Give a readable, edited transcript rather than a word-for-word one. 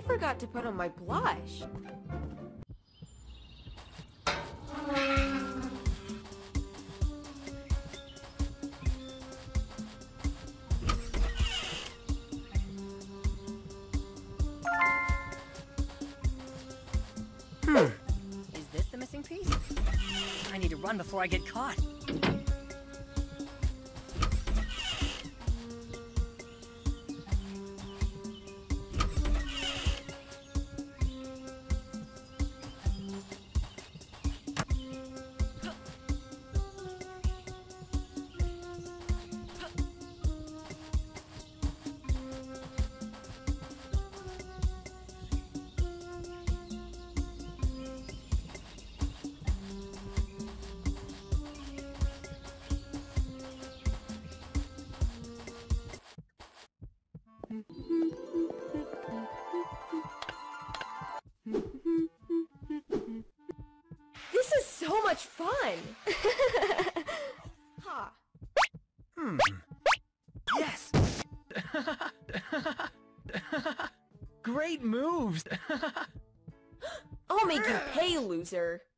forgot to put on my blush. Is this the missing piece? I need to run before I get caught. This is so much fun! Huh. Yes! Great moves! I'll make you pay, loser!